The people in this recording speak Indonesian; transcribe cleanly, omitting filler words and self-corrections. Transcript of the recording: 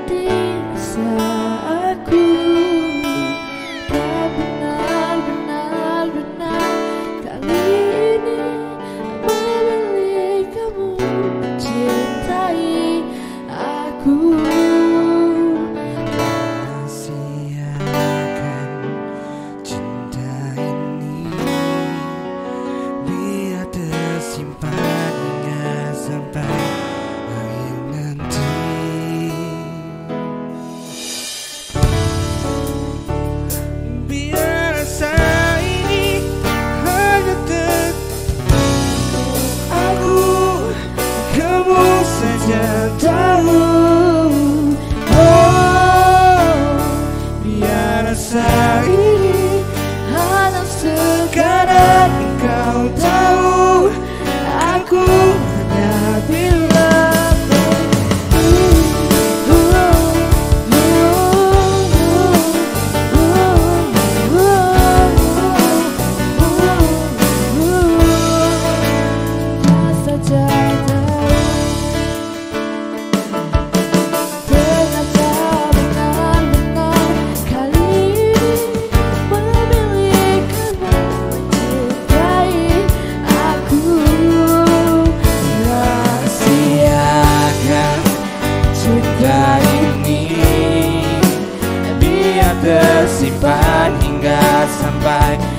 di rasa aku tak benar kali ini memilih kamu mencintai aku. Rahasiakan cinta ini biar tersimpan hingga sampai akhir nanti. Biar rasa ini hanya tertutup aku, kamu saja tahu. Rasa ini Hanya sekadar engkau tahu, aku hanya bilang cinta ini biar tersimpan hingga sampai